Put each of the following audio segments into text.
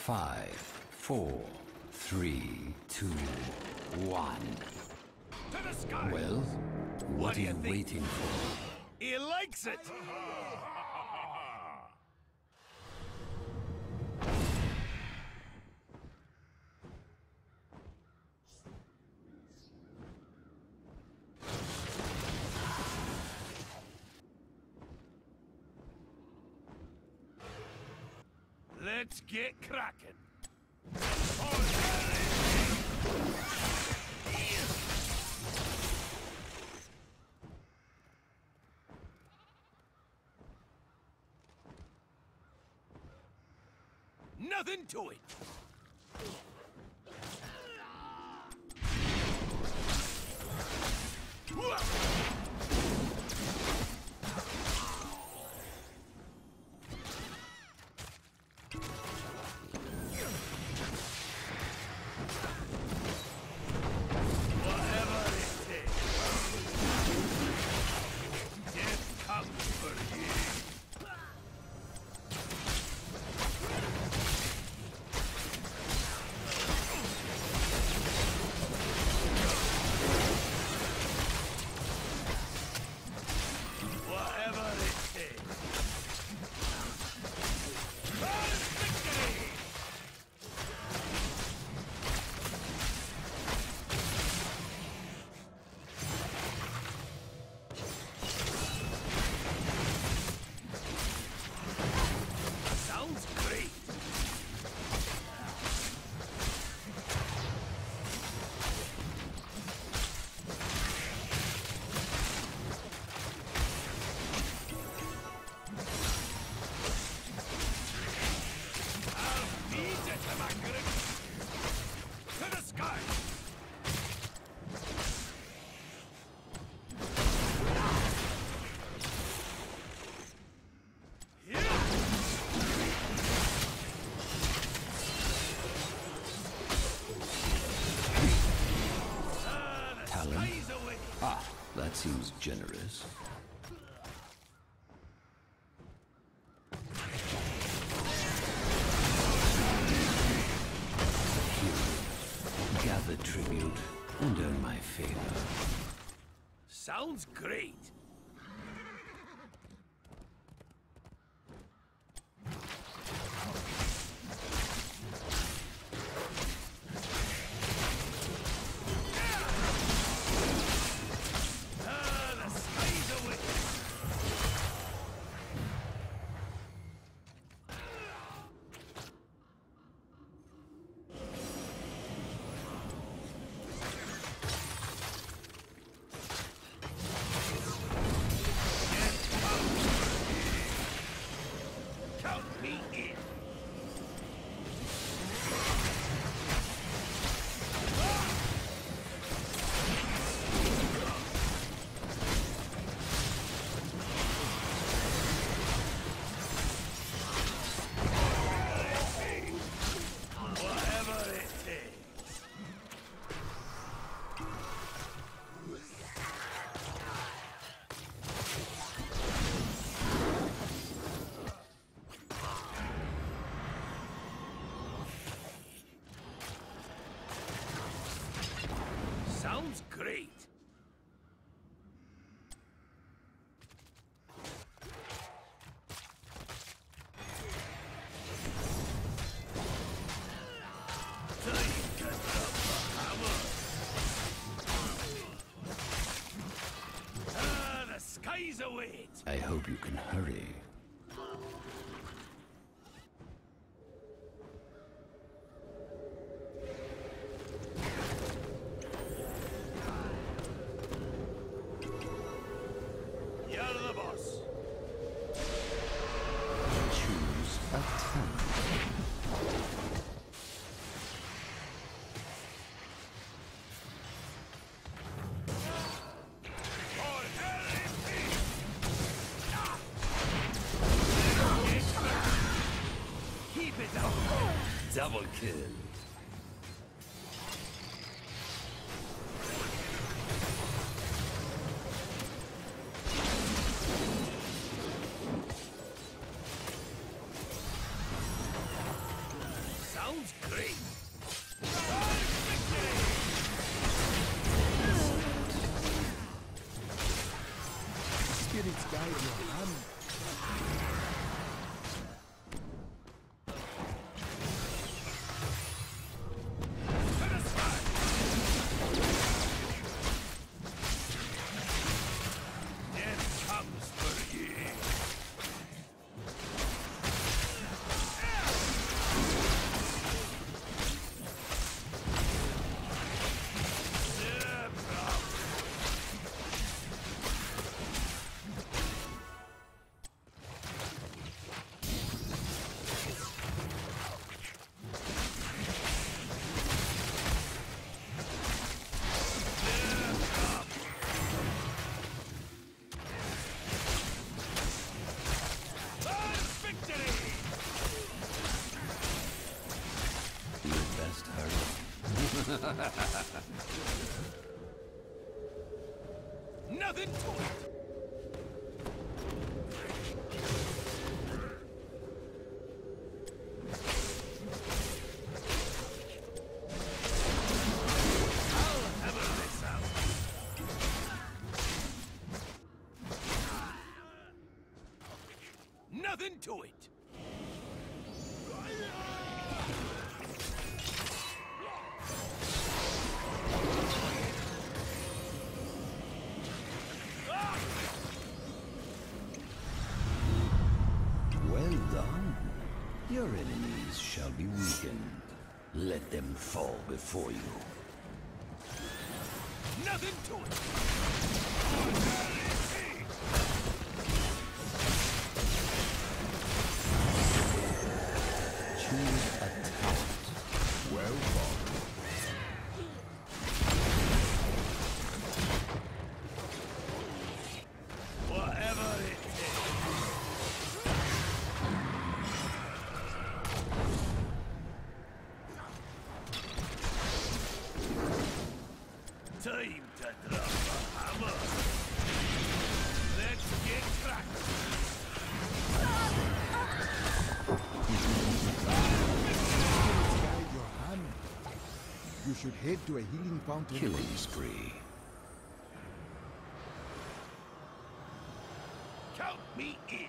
5, 4, 3, 2, 1. To the sky! Well, what do are you you think? waiting for? He likes it! Let's get cracking. Nothing to it. Whatever it takes. Death comes for you. Whatever it takes. For victory! Sounds great. I'll beat it to my grip. To the sky. Talon? Eyes away. Ah, that seems generous. Here, gather tribute and earn my favor. Sounds great. The sky's away. Count me in. Whatever it takes. Sounds great. Time to drop the hammer. The skies await. I hope you can hurry. You're the boss. Choose a talent. For LMP. Keep it up. Double kill. Sounds great. Victory! Spirits guide your hand. To the sky! Death comes for ye. Nothing to it. I'll hammer this out. Nothing to it. Well done. Your enemies shall be weakened. Let them fall before you. Nothing to it. Choose a talent. Well fought. Whatever it takes. Time to drop a hammer. Let's get cracked. Spirits guide your hand. You should head to a healing fountain. Killing spree. Count me in.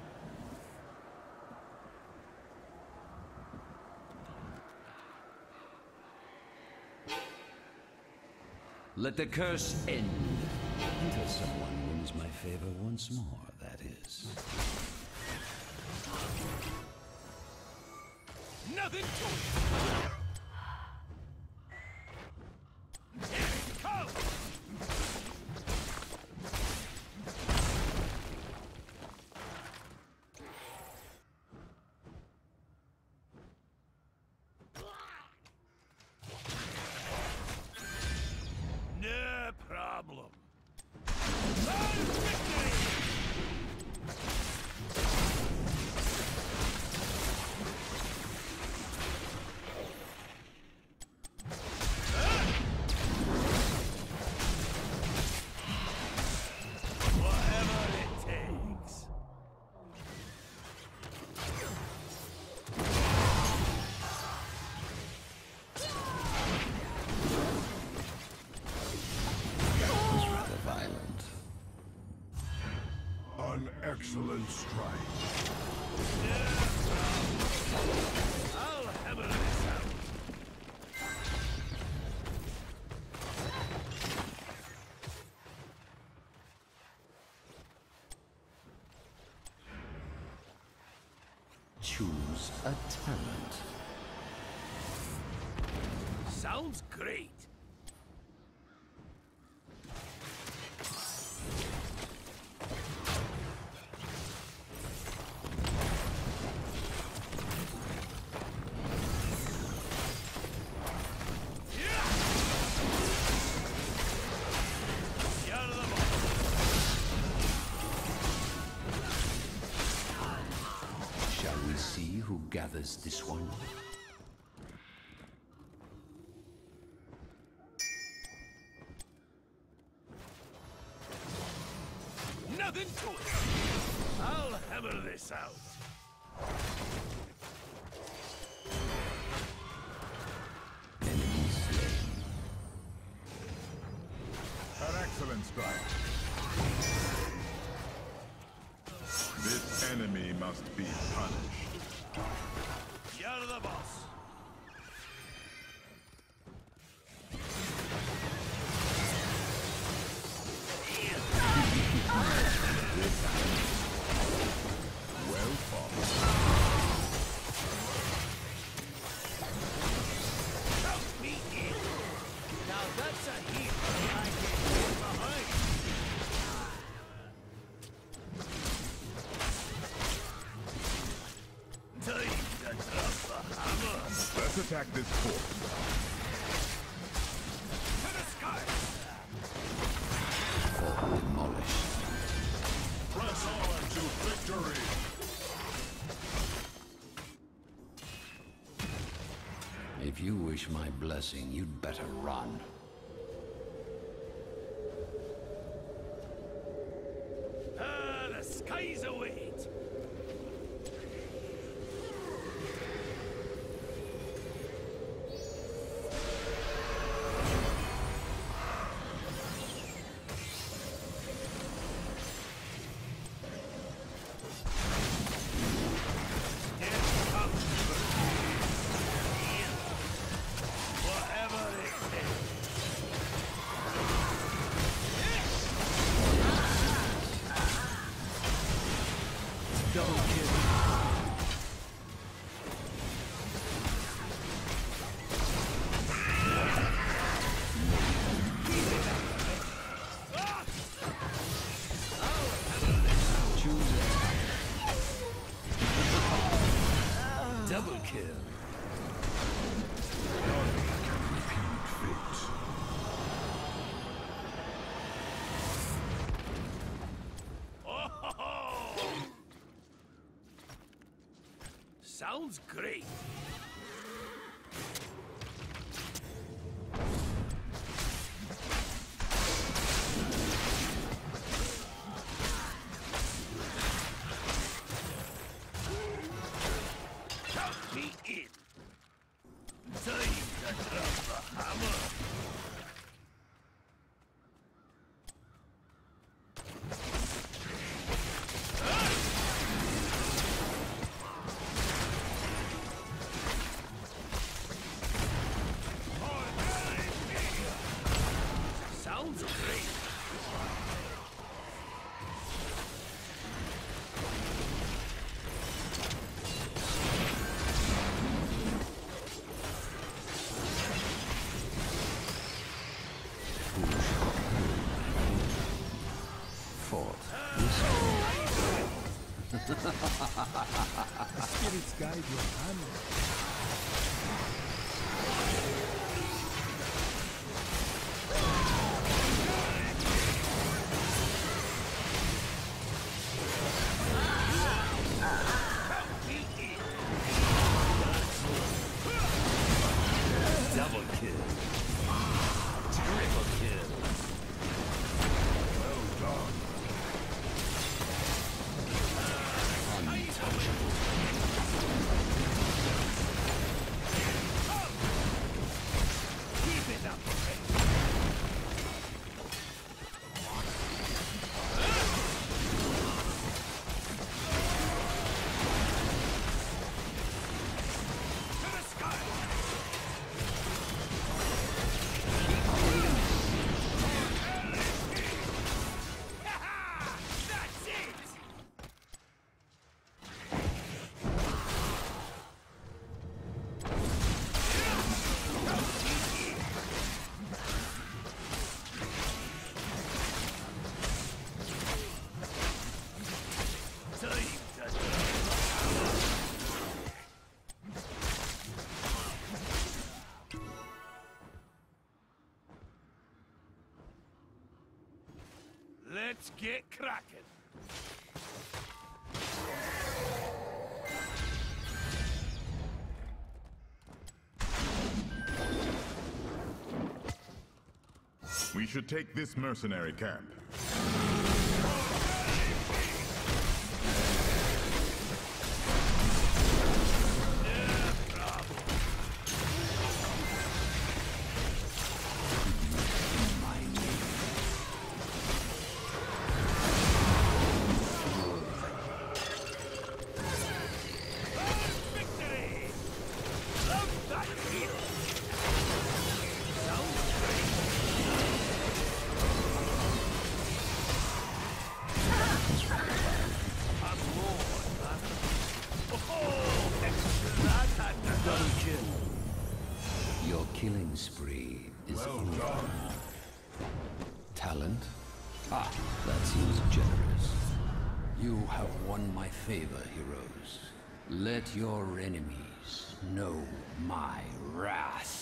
Let the curse end. Until someone wins my favor once more, that is. Nothing to it. Here it comes. No problem. Victory! Whatever it takes. That was rather violent. An excellent strike. I'll hammer this out. Choose a talent. Sounds great. Shall we see who gathers this one? Nothing to it. I'll hammer this out. strike. This enemy must be punished. You're the boss. Well fought. Count me in. Now that's a heat I can get behind. Time to drop the hammer. Let's attack this fort. To the sky. Fort demolished. Press on to victory! If you wish my blessing, you'd better run. The skies await. Whatever it takes. Double kill. Choose attack. Double kill. Sounds great. Count me in. Time to drop the hammer. Sounds great. Fort. Spirits guide your hand. Double kill. Triple kill. Well done. Untouchable. Keep it up. To the sky. That's it. Time to Let's get cracking. We should take this mercenary camp. kill. Your killing spree is over. Talent? Ah, that seems generous. You have won my favor, heroes. Let your enemies know my wrath.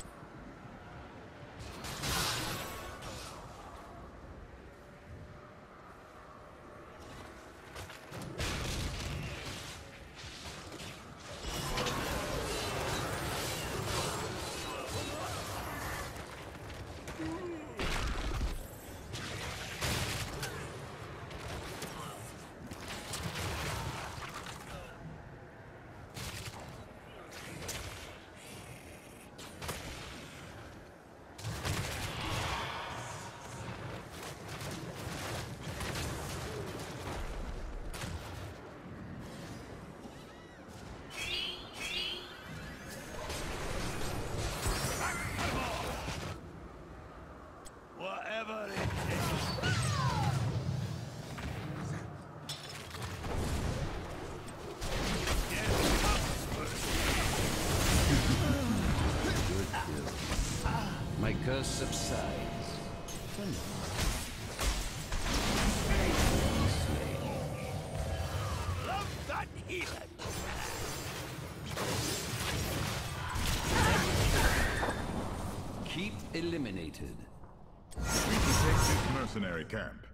Whatever it takes. Get Good kill. My curse subsides. For now. Slain. love that healing. Keep eliminated. We should take this mercenary camp.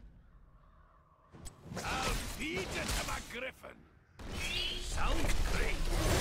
I'll feed it to my griffin. Sounds great.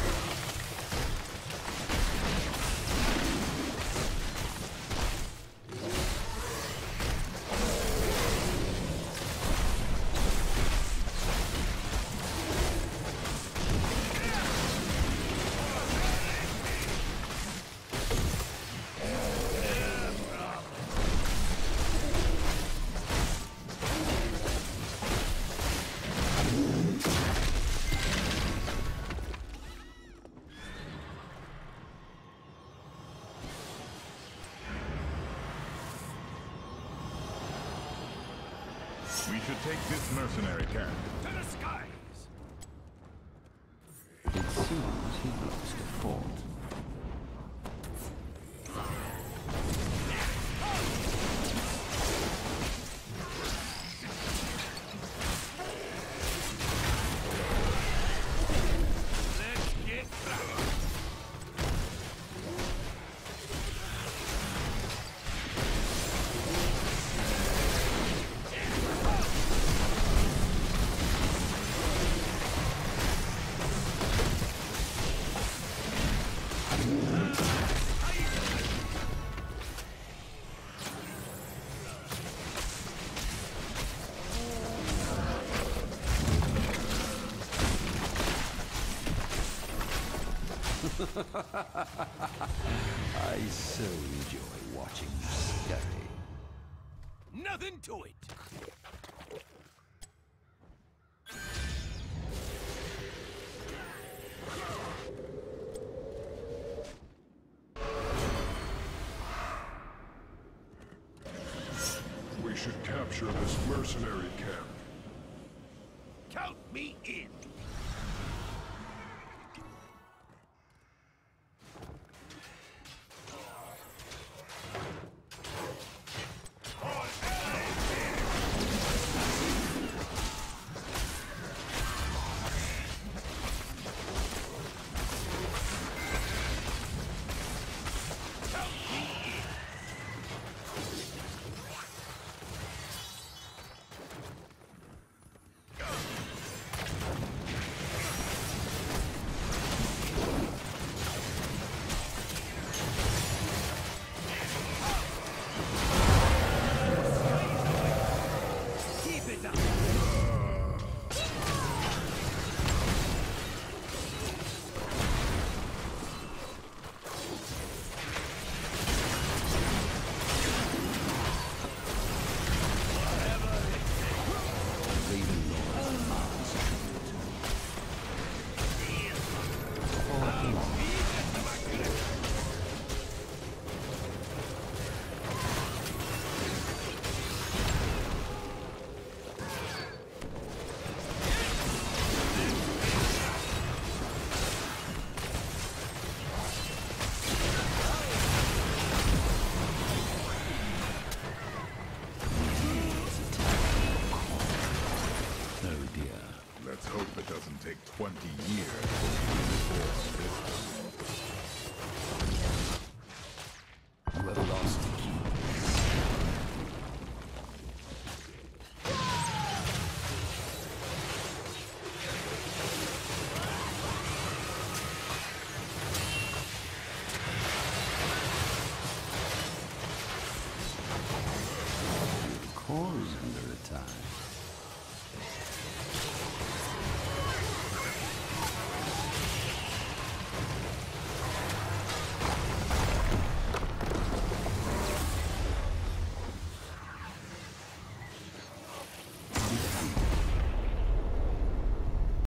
We should take this mercenary camp. To the skies. It seems he lost a fort. Let's get cracking. I so enjoy watching you scurry. Nothing to it. We should capture this mercenary camp. Count me in. pause under attack.